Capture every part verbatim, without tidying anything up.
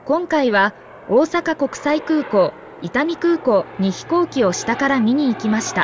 今回は大阪国際空港、伊丹空港に飛行機を下から見に行きました。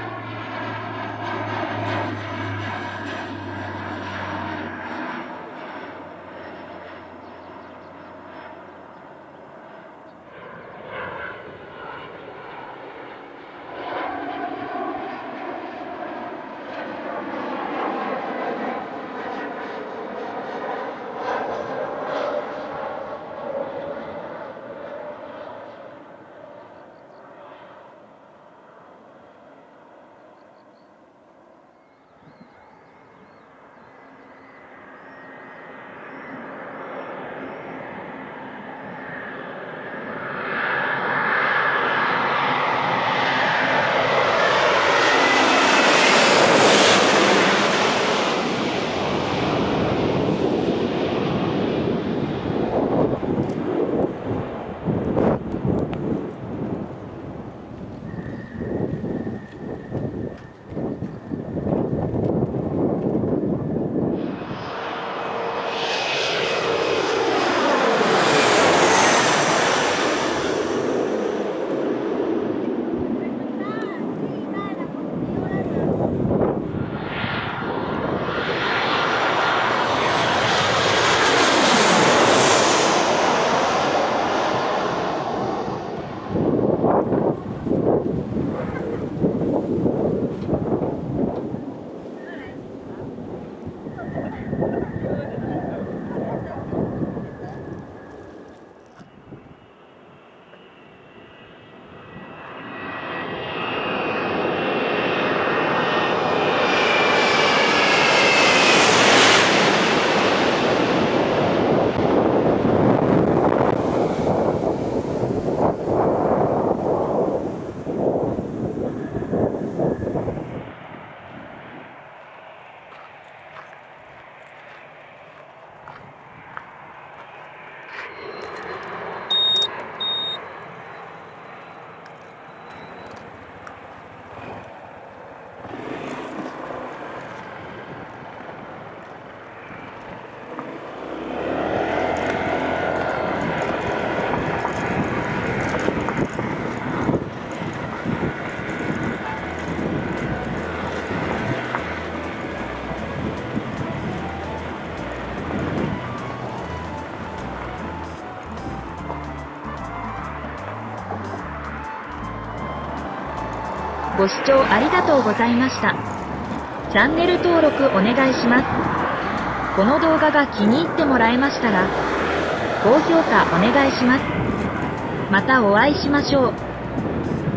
ご視聴ありがとうございました。チャンネル登録お願いします。この動画が気に入ってもらえましたら、高評価お願いします。またお会いしましょう。